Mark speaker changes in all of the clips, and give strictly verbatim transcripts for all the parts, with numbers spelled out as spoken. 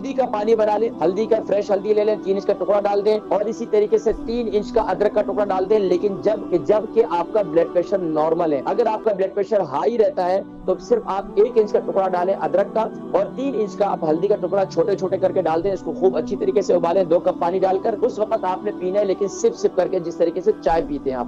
Speaker 1: ہلدی کا پانی بنا لیں، ہلدی کا فریش ہلدی لے لیں، تین انچ کا ٹکڑا ڈال دیں، اور اسی طریقے سے تین انچ کا ادرک کا ٹکڑا ڈال دیں، لیکن جب جب کہ آپ کا بلڈ پریشر نارمل ہے۔ اگر آپ کا بلڈ پریشر ہائی رہتا ہے تو صرف آپ ایک انچ کا ٹکڑا ڈالیں ادرک کا، اور تین انچ کا آپ ہلدی کا ٹکڑا چھوٹے چھوٹے کر کے ڈال دیں، اس کو خوب اچھی طریقے سے ابالیں، دو کپ پانی ڈال کر۔ اس وقت آپ نے پینا ہے، لیکن سپ سپ کر کے، جس طریقے سے چائے پیتے ہیں آپ۔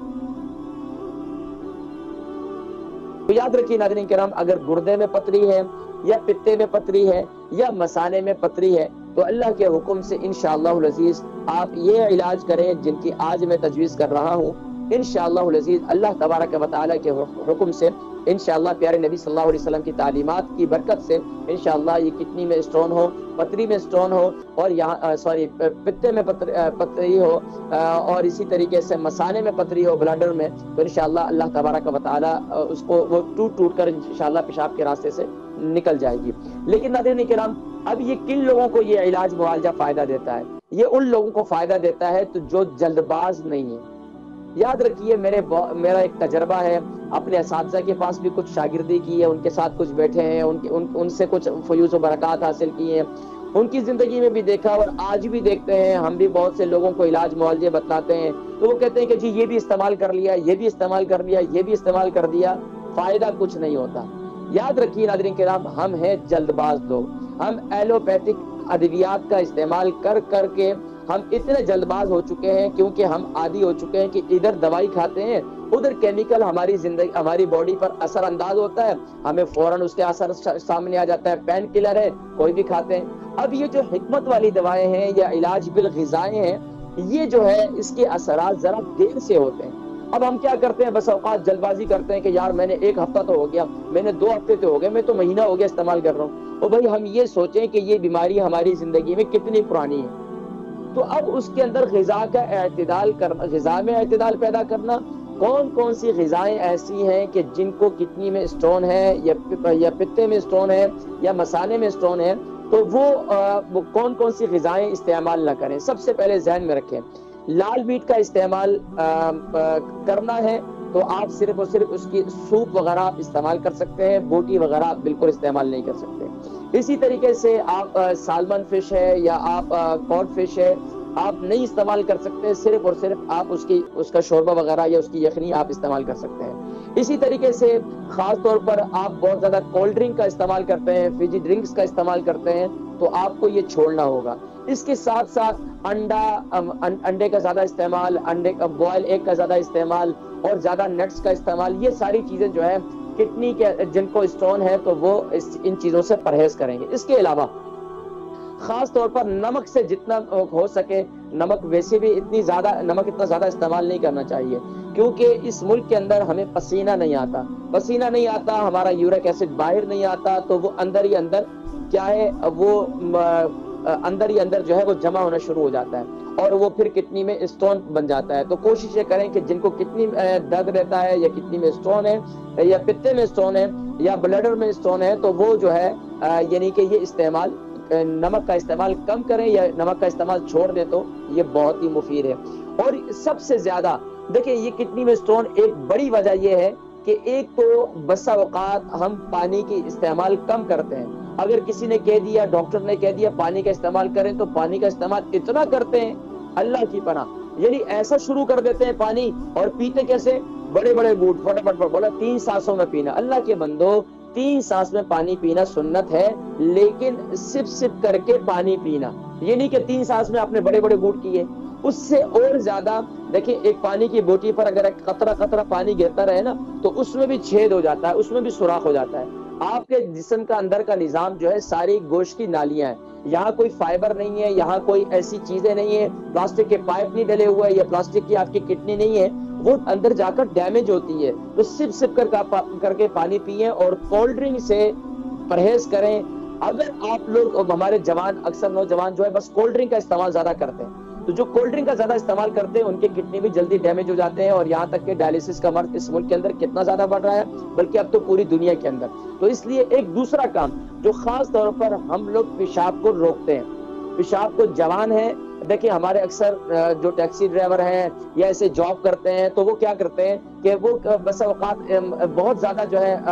Speaker 1: تو یاد رکھیے ناظرین کرام، اگر گردے میں پتری ہے یا پتے میں پتری ہے یا مثانے میں پتری ہے تو اللہ کے حکم سے انشاءاللہ العزیز آپ یہ علاج کریں جن کی آج میں تجویز کر رہا ہوں۔ انشاءاللہ العزیز اللہ تبارک و تعالیٰ کے حکم سے، انشاءاللہ پیارے نبی صلی اللہ علیہ وسلم کی تعلیمات کی برکت سے، انشاءاللہ یہ کڈنی میں اسٹون ہو، پتری میں اسٹون ہو، اور یہاں سوری پتے میں پتری ہو، اور اسی طریقے سے مثانے میں پتری ہو، بلڈر میں، تو انشاءاللہ اللہ تبارک و تعالیٰ اس کو وہ ٹوٹ ٹوٹ کر انشاءاللہ پیشاب کے راستے سے نکل جائے گی۔ لیکن ناظرین کرام، اب یہ کن لوگوں کو یہ علاج معالجہ فائدہ دیتا ہے؟ یہ ان لوگوں کو فائدہ دیتا ہے تو جو جلد باز نہیں ہے۔ یاد رکھیے، میرے میرا ایک تجربہ ہے، اپنے اساتذہ کے پاس بھی کچھ شاگردی کی ہے، ان کے ساتھ کچھ بیٹھے ہیں، ان, ان, ان سے کچھ فیوز و برکات حاصل کی ہیں، ان کی زندگی میں بھی دیکھا اور آج بھی دیکھتے ہیں۔ ہم بھی بہت سے لوگوں کو علاج معالجے بتلاتے ہیں تو وہ کہتے ہیں کہ جی یہ بھی استعمال کر لیا، یہ بھی استعمال کر لیا، یہ بھی استعمال کر دیا، فائدہ کچھ نہیں ہوتا۔ یاد رکھیے ناظرین کرام، ہم ہیں جلد باز لوگ۔ ہم ایلوپیتھک ادویات کا استعمال کر کر کے ہم اتنے جلد باز ہو چکے ہیں، کیونکہ ہم عادی ہو چکے ہیں کہ ادھر دوائی کھاتے ہیں، ادھر کیمیکل ہماری زندگی ہماری باڈی پر اثر انداز ہوتا ہے، ہمیں فوراً اس کے اثر سامنے آ جاتا ہے، پین کلر ہے کوئی بھی کھاتے ہیں۔ اب یہ جو حکمت والی دوائیں ہیں یا علاج بالغذائیں ہیں، یہ جو ہے اس کے اثرات ذرا دیر سے ہوتے ہیں۔ اب ہم کیا کرتے ہیں، بس اوقات جلد بازی کرتے ہیں کہ یار میں نے ایک ہفتہ تو ہو گیا، میں نے دو ہفتے تو ہو گئے، میں تو مہینہ ہو گیا استعمال کر رہا ہوں۔ اور بھائی ہم یہ سوچیں کہ یہ بیماری ہماری زندگی میں کتنی پرانی ہے، تو اب اس کے اندر غذا کا اعتدال کرنا، غذا میں اعتدال پیدا کرنا، کون کون سی غذائیں ایسی ہیں کہ جن کو کڈنی میں اسٹون ہے یا پتے میں اسٹون ہے یا مثانے میں اسٹون ہے، تو وہ, وہ کون کون سی غذائیں استعمال نہ کریں۔ سب سے پہلے ذہن میں رکھیں، لال میٹ کا استعمال آ, آ, کرنا ہے تو آپ صرف اور صرف اس کی سوپ وغیرہ آپ استعمال کر سکتے ہیں، بوٹی وغیرہ آپ بالکل استعمال نہیں کر سکتے۔ اسی طریقے سے آپ سالمن فش ہے یا آپ کاڈ فش ہے آپ نہیں استعمال کر سکتے، صرف اور صرف آپ اس کی اس کا شوربہ وغیرہ یا اس کی یخنی آپ استعمال کر سکتے ہیں۔ اسی طریقے سے خاص طور پر آپ بہت زیادہ کولڈ ڈرنک کا استعمال کرتے ہیں، فیجی ڈرنکس کا استعمال کرتے ہیں، تو آپ کو یہ چھوڑنا ہوگا۔ اس کے ساتھ ساتھ انڈا انڈے کا زیادہ استعمال، انڈے کا بوائل ایگ کا زیادہ استعمال اور زیادہ نٹس کا استعمال، یہ ساری چیزیں جو ہے کڈنی کے جن کو اسٹون ہے تو وہ ان چیزوں سے پرہیز کریں گے۔ اس کے علاوہ خاص طور پر نمک سے جتنا ہو سکے، نمک ویسے بھی اتنی زیادہ نمک اتنا زیادہ استعمال نہیں کرنا چاہیے، کیونکہ اس ملک کے اندر ہمیں پسینہ نہیں آتا پسینہ نہیں آتا ہمارا یورک ایسڈ باہر نہیں آتا، تو وہ اندر ہی اندر کیا ہے، وہ اندر ہی اندر جو ہے وہ جمع ہونا شروع ہو جاتا ہے اور وہ پھر کڈنی میں اسٹون بن جاتا ہے۔ تو کوشش یہ کریں کہ جن کو کڈنی درد رہتا ہے یا کڈنی میں اسٹون ہے یا پتے میں اسٹون ہے یا بلیڈر میں اسٹون ہے، تو وہ جو ہے یعنی کہ یہ استعمال نمک کا استعمال کم کریں یا نمک کا استعمال چھوڑ دیں، تو یہ بہت ہی مفید ہے۔ اور سب سے زیادہ دیکھیں، یہ کڈنی میں اسٹون ایک بڑی وجہ یہ ہے کہ ایک تو بسا اوقات ہم پانی کی استعمال کم کرتے ہیں۔ اگر کسی نے کہہ دیا، ڈاکٹر نے کہہ دیا پانی کا استعمال کریں، تو پانی کا استعمال اتنا کرتے ہیں اللہ کی پناہ، یعنی ایسا شروع کر دیتے ہیں پانی، اور پیتے کیسے، بڑے بڑے گھونٹ فٹافٹ بولا تین سانسوں میں پینا۔ اللہ کے بندو، تین سانس میں پانی پینا سنت ہے، لیکن سپ سپ کر کے پانی پینا، یہ نہیں کہ تین سانس میں آپ نے بڑے بڑے گھونٹ کیے۔ اس سے اور زیادہ دیکھیں، ایک پانی کی بوٹی پر اگر ایک قطرہ قطرہ پانی گرتا رہے نا، تو اس میں بھی چھید ہو جاتا ہے، اس میں بھی سوراخ ہو جاتا ہے۔ آپ کے جسم کا اندر کا نظام جو ہے ساری گوشت کی نالیاں ہیں، یہاں کوئی فائبر نہیں ہے، یہاں کوئی ایسی چیزیں نہیں ہیں، پلاسٹک کے پائپ نہیں ڈلے ہوئے یا پلاسٹک کی آپ کی کڈنی نہیں ہے، وہ اندر جا کر ڈیمیج ہوتی ہے۔ تو سپ سپ کر کر کے پانی پیئیں اور کولڈ ڈرنک سے پرہیز کریں۔ اگر آپ لوگ، ہمارے جوان اکثر نوجوان جو ہے بس کولڈ ڈرنک کا استعمال زیادہ کرتے ہیں، تو جو کولڈ ڈرنک کا زیادہ استعمال کرتے ہیں ان کے کڈنی بھی جلدی ڈیمیج ہو جاتے ہیں، اور یہاں تک کہ ڈائلیسس کا مرض اس ملک کے اندر کتنا زیادہ بڑھ رہا ہے، بلکہ اب تو پوری دنیا کے اندر۔ تو اس لیے ایک دوسرا کام جو خاص طور پر ہم لوگ پیشاب کو روکتے ہیں، پیشاب کو جوان ہے، دیکھیں ہمارے اکثر جو ٹیکسی ڈرائیور ہیں یا ایسے جاب کرتے ہیں، تو وہ کیا کرتے ہیں کہ وہ بس اوقات بہت زیادہ جو ہے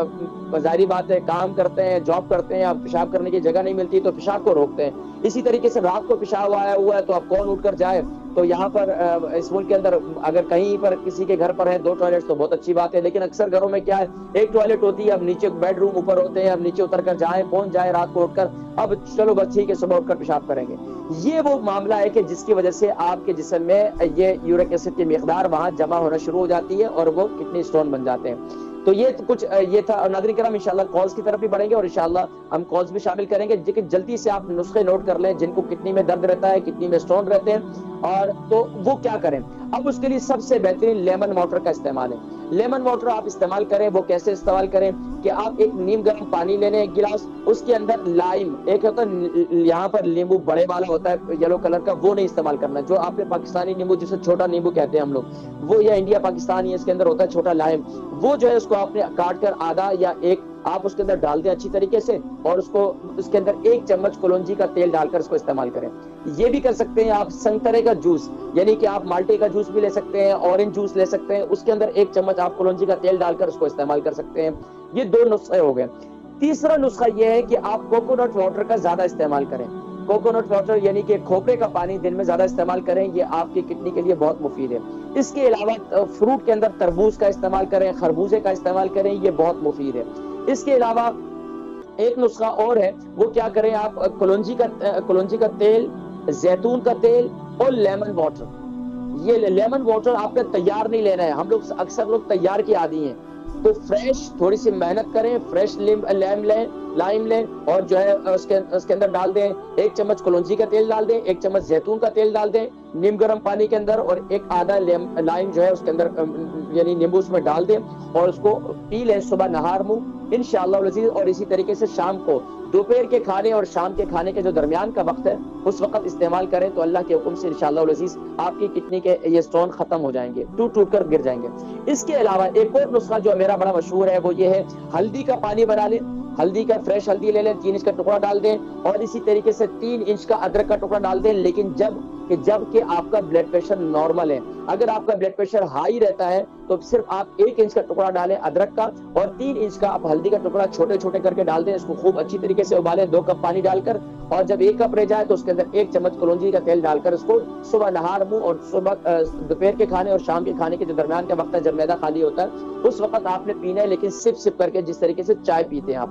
Speaker 1: ظاہری بات ہے کام کرتے ہیں، جاب کرتے ہیں، اب پیشاب کرنے کی جگہ نہیں ملتی تو پیشاب کو روکتے ہیں. اسی طریقے سے رات کو پیشاب آیا ہوا ہے تو اب کون اٹھ کر جائے. تو یہاں پر اس ملک کے اندر اگر کہیں پر کسی کے گھر پر ہے دو ٹوائلٹ تو بہت اچھی بات ہے، لیکن اکثر گھروں میں کیا ہے ایک ٹوائلٹ ہوتی ہے. اب نیچے بیڈ روم اوپر ہوتے ہیں، اب نیچے اتر کر جائیں پہنچ جائیں رات کو اٹھ کر، اب چلو بس ٹھیک ہے صبح اٹھ کر پیشاب کریں گے. یہ وہ معاملہ ہے کہ جس کی وجہ سے آپ کے جسم میں یہ یورک ایسڈ کی مقدار وہاں جمع ہونا شروع ہو جاتی ہے اور وہ کڈنی اسٹون بن جاتے ہیں. تو یہ کچھ یہ تھا. اور ناظرین کرام انشاءاللہ کالز کی طرف بھی بڑھیں گے اور انشاءاللہ ہم کالز بھی شامل کریں گے، لیکن جلدی سے آپ نسخے نوٹ کر لیں جن کو کڈنی میں درد رہتا ہے، کڈنی میں اسٹون رہتے ہیں، اور تو وہ کیا کریں. اب اس کے لیے سب سے بہترین لیمن واٹر کا استعمال ہے. لیمن واٹر آپ استعمال کریں. وہ کیسے استعمال کریں کہ آپ ایک نیم گرم پانی لے لیں ایک گلاس، اس کے اندر لائم ایک ہوتا ہے یہاں پر لیمبو بڑے والا ہوتا ہے یلو کلر کا، وہ نہیں استعمال کرنا. جو آپ نے پاکستانی نیمبو جسے چھوٹا نیمبو کہتے ہیں ہم لوگ، وہ یا انڈیا پاکستانی ہے اس کے اندر ہوتا ہے چھوٹا لائم، وہ جو ہے اس کو آپ نے کاٹ کر آدھا یا ایک آپ اس کے اندر ڈال دیں اچھی طریقے سے، اور اس کو اس کے اندر ایک چمچ کلونجی کا تیل ڈال کر اس کو استعمال کریں. یہ بھی کر سکتے ہیں آپ سنترے کا جوس، یعنی کہ آپ مالٹے کا جوس بھی لے سکتے ہیں، اورنج جوس لے سکتے ہیں، اس کے اندر ایک چمچ آپ کلونجی کا تیل ڈال کر اس کو استعمال کر سکتے ہیں. یہ دو نسخے ہو گئے. تیسرا نسخہ یہ ہے کہ آپ کوکونٹ واٹر کا زیادہ استعمال کریں. کوکونٹ واٹر یعنی کہ کھوپرے کا پانی دن میں زیادہ استعمال کریں، یہ آپ کی کڈنی کے لیے بہت مفید ہے. اس کے علاوہ فروٹ کے اندر تربوز کا استعمال کریں، خربوزے کا استعمال کریں، یہ بہت مفید ہے. اس کے علاوہ ایک نسخہ اور ہے، وہ کیا کریں آپ کلونجی کا کلونجی کا تیل، زیتون کا تیل اور لیمن واٹر. یہ لیمن واٹر آپ نے تیار نہیں لینا ہے. ہم لوگ اکثر لوگ تیار کی عادی ہیں، تو فریش تھوڑی سی محنت کریں، فریش لیم لیم لیں لائم لیں اور جو ہے اس کے اس کے اندر ڈال دیں ایک چمچ کلونجی کا تیل ڈال دیں، ایک چمچ زیتون کا تیل ڈال دیں نیم گرم پانی کے اندر، اور ایک آدھا لائم جو ہے اس کے اندر یعنی نیمبو اس میں ڈال دیں اور اس کو پی لیں صبح نہار منہ انشاءاللہ العزیز. اور اسی طریقے سے شام کو دوپہر کے کھانے اور شام کے کھانے کے جو درمیان کا وقت ہے اس وقت استعمال کریں تو اللہ کے حکم سے انشاءاللہ العزیز آپ کی کڈنی کے یہ اسٹون ختم ہو جائیں گے، ٹوٹ ٹوٹ کر گر جائیں گے. اس کے علاوہ ایک اور نسخہ جو میرا بڑا مشہور ہے وہ یہ ہے، ہلدی کا پانی بنا لیں. ہلدی کا فریش ہلدی لے لیں، تین انچ کا ٹکڑا ڈال دیں، اور اسی طریقے سے تین انچ کا ادرک کا ٹکڑا ڈال دیں. لیکن جب کہ جب کہ آپ کا بلڈ پریشر نارمل ہے. اگر آپ کا بلڈ پریشر ہائی رہتا ہے تو صرف آپ ایک انچ کا ٹکڑا ڈالیں ادرک کا، اور تین انچ کا آپ ہلدی کا ٹکڑا چھوٹے چھوٹے کر کے ڈال دیں. اس کو خوب اچھی طریقے سے ابالیں دو کپ پانی ڈال کر، اور جب ایک کپ رہ جائے تو اس کے اندر ایک چمچ کلونجی کا تیل ڈال کر اس کو صبح نہار منہ اور صبح دوپہر کے کھانے اور شام کے کھانے کے جو درمیان کا وقت ہے جب معدہ خالی ہوتا ہے اس وقت آپ نے پینا ہے، لیکن سپ سپ کر کے جس طریقے سے چائے پیتے ہیں آپ.